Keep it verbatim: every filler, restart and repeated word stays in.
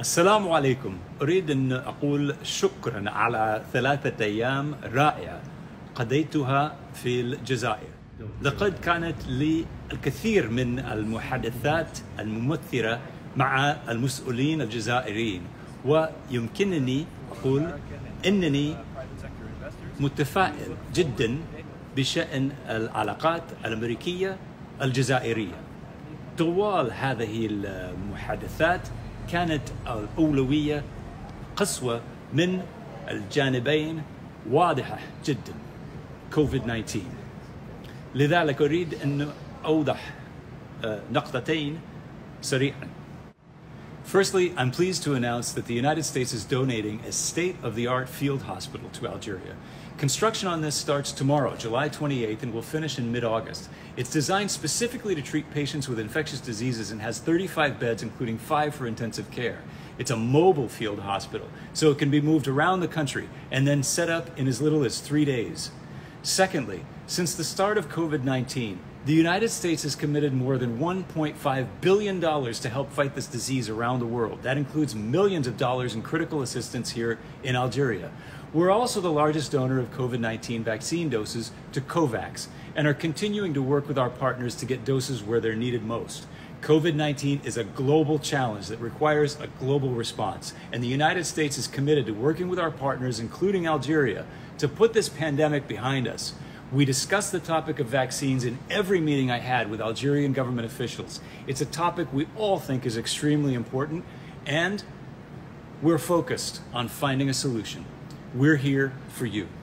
السلام عليكم. أريد أن أقول شكرا على ثلاثة أيام رائعة قضيتها في الجزائر. لقد كانت لي الكثير من المحادثات الممثلة مع المسؤولين الجزائريين، ويمكنني أقول أنني متفائل جدا بشأن العلاقات الأمريكية الجزائرية. طوال هذه المحادثات كانت الأولوية قسوة من الجانبين واضحة جدا، كوفيد تسعة عشر. لذلك أريد أن أوضح نقطتين سريعا. Firstly, I'm pleased to announce that the United States is donating a state-of-the-art field hospital to Algeria. Construction on this starts tomorrow, July twenty-eighth, and will finish in mid-August. It's designed specifically to treat patients with infectious diseases and has thirty-five beds, including five for intensive care. It's a mobile field hospital, so it can be moved around the country and then set up in as little as three days. Secondly, since the start of COVID nineteen, the United States has committed more than one point five billion dollars to help fight this disease around the world. That includes millions of dollars in critical assistance here in Algeria. We're also the largest donor of COVID nineteen vaccine doses to COVAX and are continuing to work with our partners to get doses where they're needed most. COVID nineteen is a global challenge that requires a global response, and the United States is committed to working with our partners, including Algeria, to put this pandemic behind us. We discussed the topic of vaccines in every meeting I had with Algerian government officials. It's a topic we all think is extremely important, and we're focused on finding a solution. We're here for you.